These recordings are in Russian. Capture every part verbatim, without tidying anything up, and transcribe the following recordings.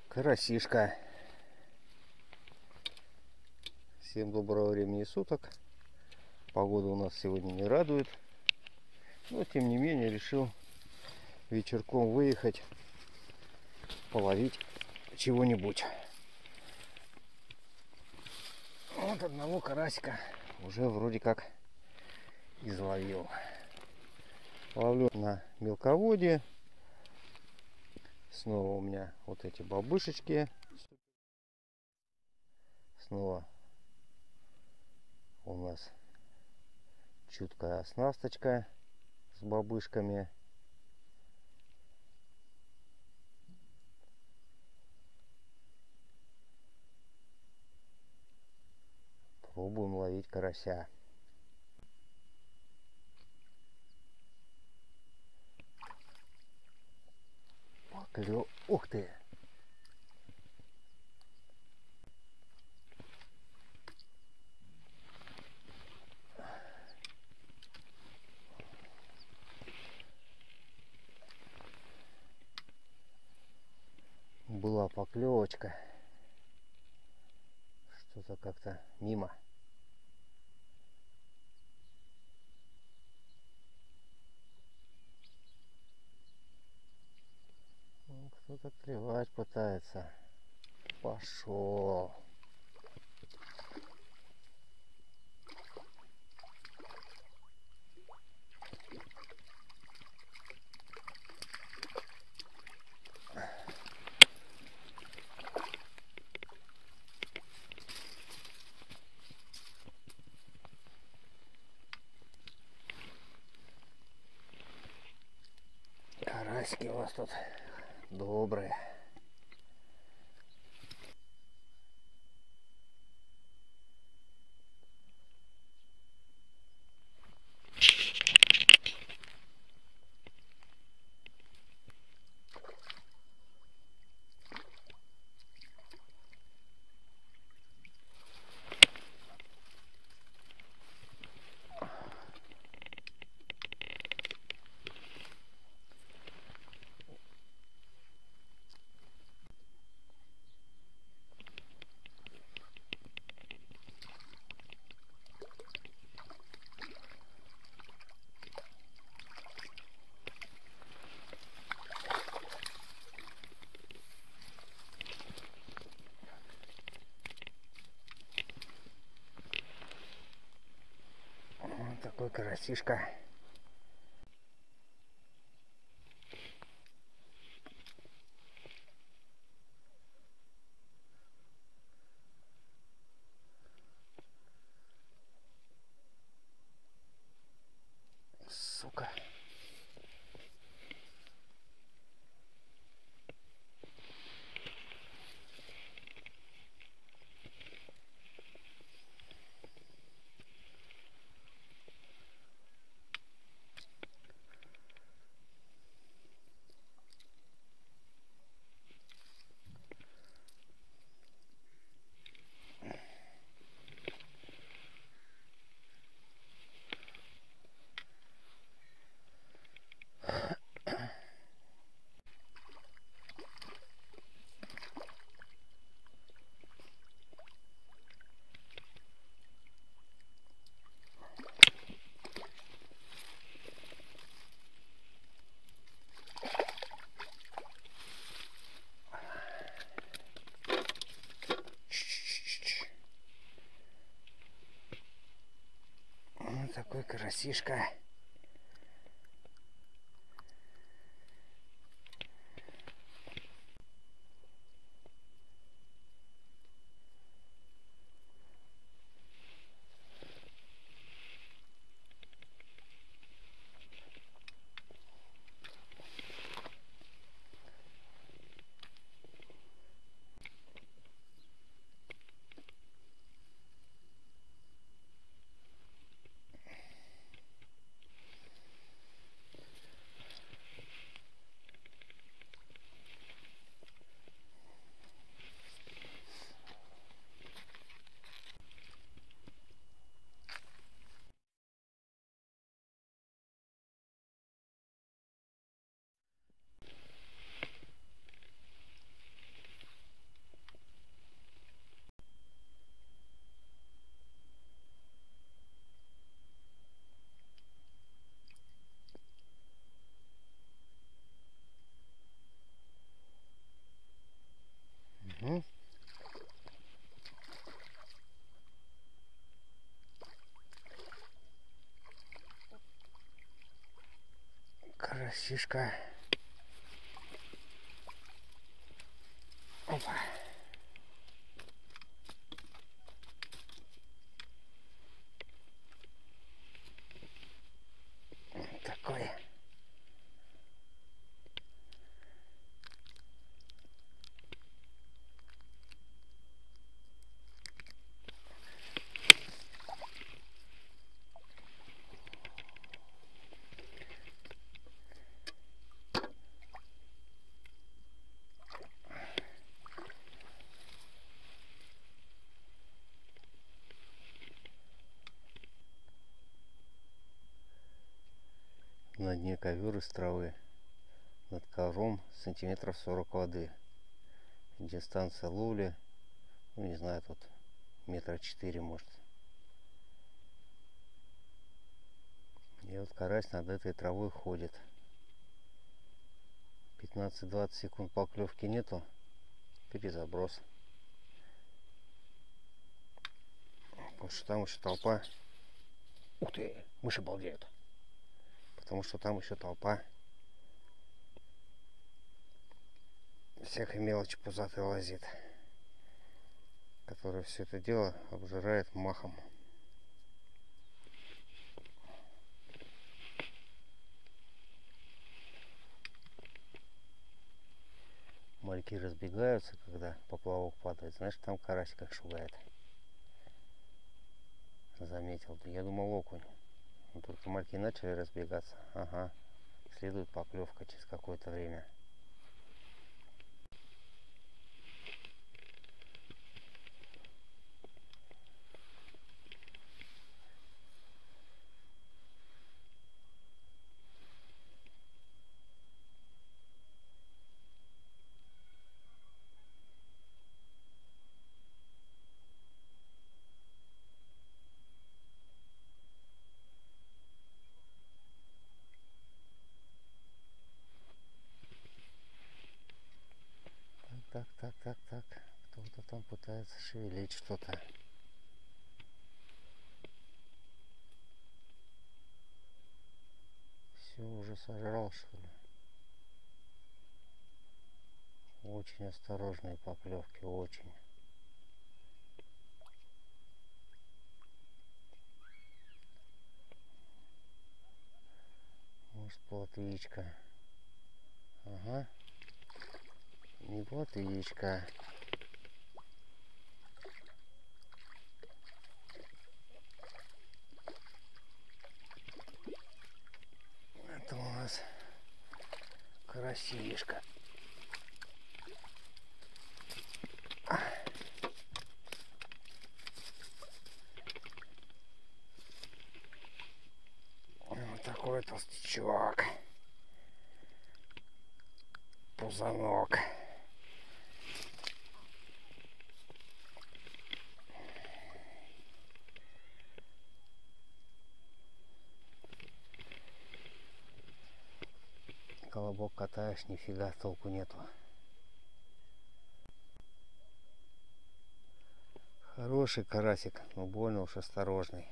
Карасишка. Всем доброго времени суток. Погода у нас сегодня не радует. Но тем не менее решил вечерком выехать, половить чего-нибудь. Вот одного карасика уже вроде как изловил. Ловлю на мелководье. Снова у меня вот эти бобышечки. Снова у нас чуткая оснасточка с бобышками. Пробуем ловить карася. Поклев... Ух ты! Была поклевочка. Что-то как-то мимо. Кто-то клевать пытается. Пошел. Карасики у вас тут добрые. Вот такой карасишка. Сука. Вот такой карасишка. карасишка. Опа. Вот такой. На дне ковер из травы, над ковром сантиметров сорок воды. Дистанция ловли, ну не знаю, тут метра четыре может. И вот карась над этой травой ходит. пятнадцать-двадцать секунд поклевки нету, перезаброс. Потому что там еще толпа. Ух ты, мыши балдеют. Потому что там еще толпа всякой мелочи пузатой лазит, которая все это дело обжирает махом. Мальки разбегаются, когда поплавок падает. Знаешь, там карась как шугает. Заметил. Я думал, окунь. Но только мальки начали разбегаться. Ага. Следует поклевка через какое-то время. Так, так, так, так. Кто-то там пытается шевелить что-то. Все уже сожрал, что ли? Очень осторожные поклевки, очень. Может, плотвичка. Ага. Не плотвичка. Это у нас карасишка. Вот такой толстячок. Пузанок. Колобок катаешь, нифига толку нету. Хороший карасик, но больно уж осторожный.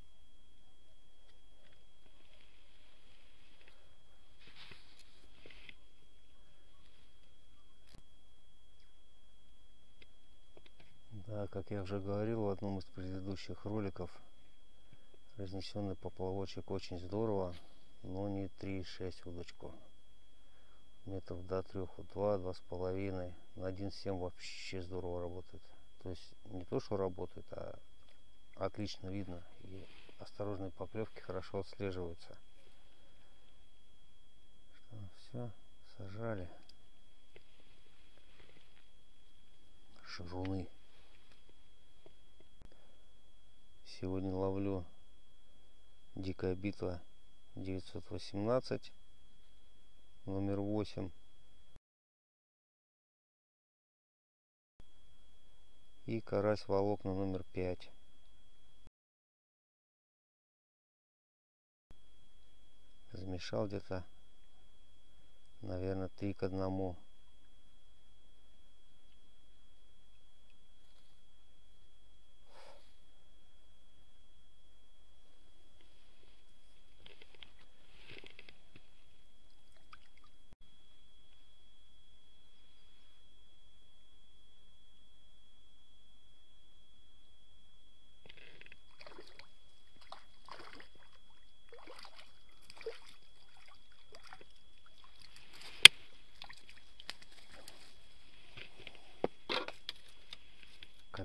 Да, как я уже говорил в одном из предыдущих роликов, разнесенный поплавочек очень здорово, но не три и шесть удочку. Метров до трех, два, два с половиной. На один семь вообще здорово работает. То есть не то, что работает, а отлично видно. И осторожные поклевки хорошо отслеживаются. Что, все, сажали. Шаруны. Сегодня ловлю дикая битва девятьсот восемнадцать, номер восемь. И карась волокна номер пять. Замешал где-то, наверное, три к одному.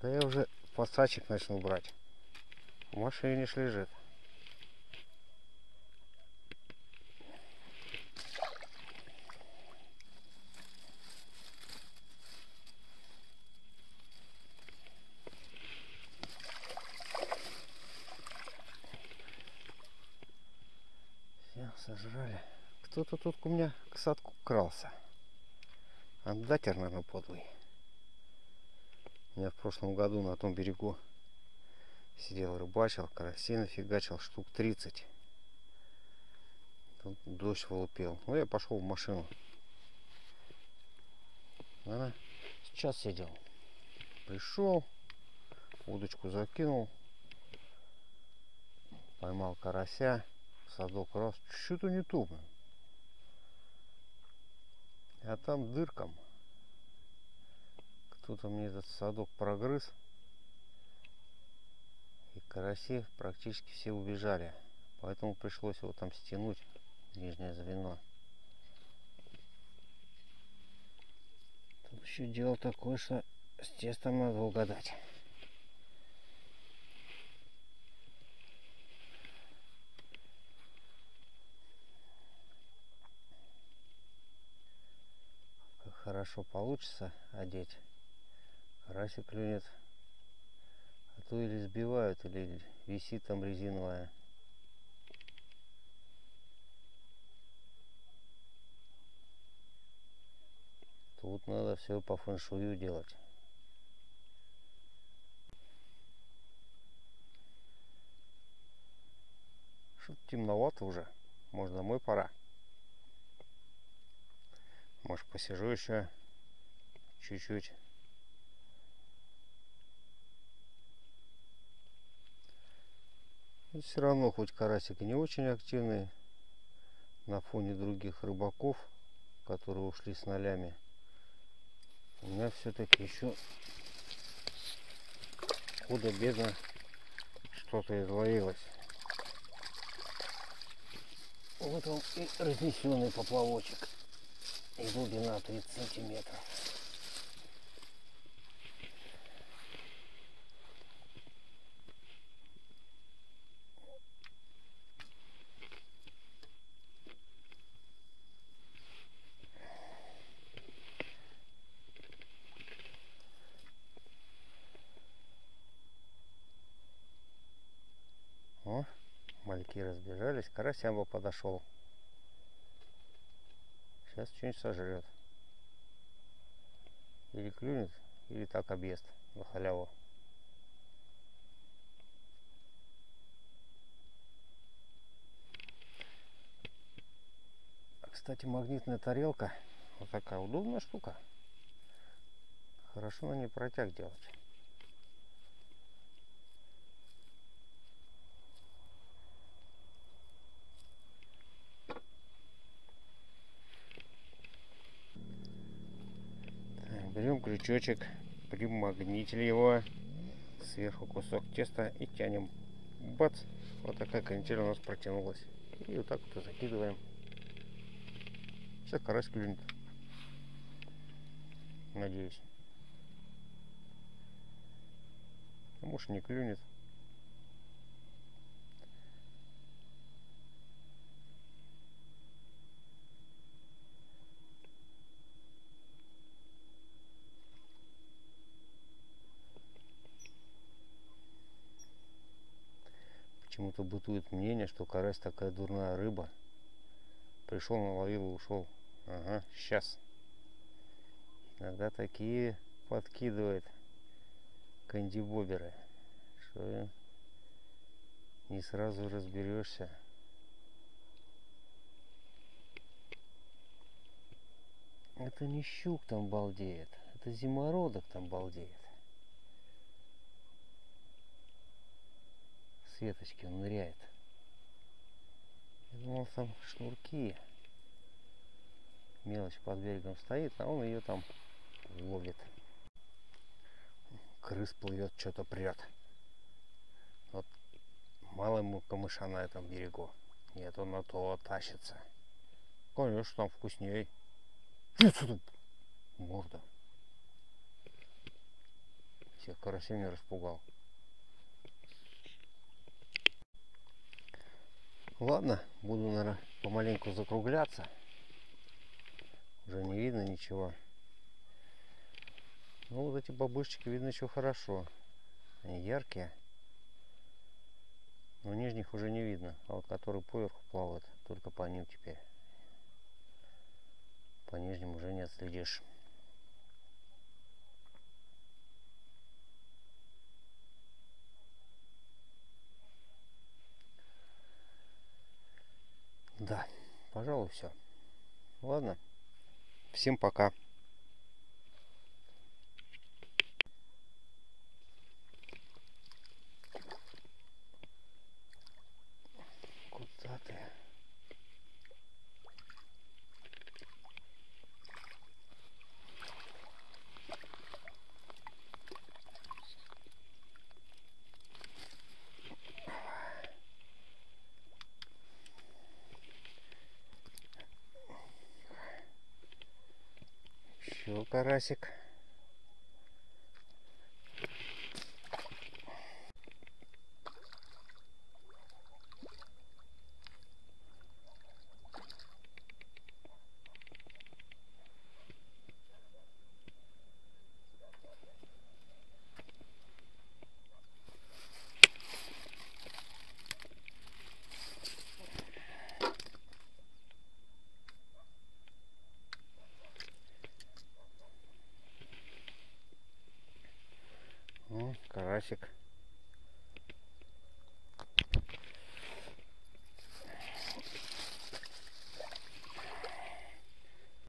Когда я уже подсачек начну брать? В машине ж лежит. Все, сожрали. Кто-то тут у меня к садку крался. Отдатер, наверное, подлый. Я в прошлом году на том берегу сидел, рыбачил, карасей нафигачил штук тридцать. Тут дождь вылупил. Ну, я пошел в машину. Наверное, сейчас сидел. Пришел, удочку закинул, поймал карася, садок раз, что-то не то. А там дырком кто-то мне этот садок прогрыз, и караси практически все убежали, поэтому пришлось его там стянуть, нижнее звено. Тут еще дело такое, что с тестом надо угадать. Как хорошо получится одеть, карасик клюнет, а то или сбивают, или висит там резиновая. Тут надо все по фэншую делать. Что-то темновато уже. Может, домой пора. Может, посижу еще чуть-чуть. Все равно, хоть карасик и не очень активный, на фоне других рыбаков, которые ушли с нолями, у меня все-таки еще худо-бедно что-то изловилось. Вот он и разнесенный поплавочек. И глубина тридцать сантиметров. О, мальки разбежались, карасяба подошел. Сейчас что-нибудь сожрет. Или клюнет, или так объест на халяву. Кстати, магнитная тарелка, вот такая удобная штука. Хорошо на ней протяг делать. Так, берем крючочек, примагнитили его, сверху кусок теста и тянем. Бац! Вот такая канитель у нас протянулась. И вот так вот и закидываем. Сейчас карась клюнет. Надеюсь. А может, не клюнет. Почему-то бытует мнение, что карась такая дурная рыба. Пришел, наловил и ушел. Ага, сейчас. Иногда такие подкидывает кандибоберы, что не сразу разберешься. Это не щук там балдеет, это зимородок там балдеет. С веточки он ныряет. Я думал, там шнурки. Мелочь под берегом стоит, а он ее там ловит. Крыс плывет, что-то прет. Вот мало ему камыша на этом берегу. Нет, он на то тащится. Конечно, там вкусней. Что это? Морда. Всех карасей не распугал. Ладно, буду, наверное, помаленьку закругляться. Уже не видно ничего. Ну, вот эти бабушечки видно еще хорошо. Они яркие. Но нижних уже не видно. А вот которые поверху плавают, только по ним теперь. По нижним уже не отследишь. Да, пожалуй, все. Ладно. Всем пока. Куда ты? Еще карасик. О, карасик.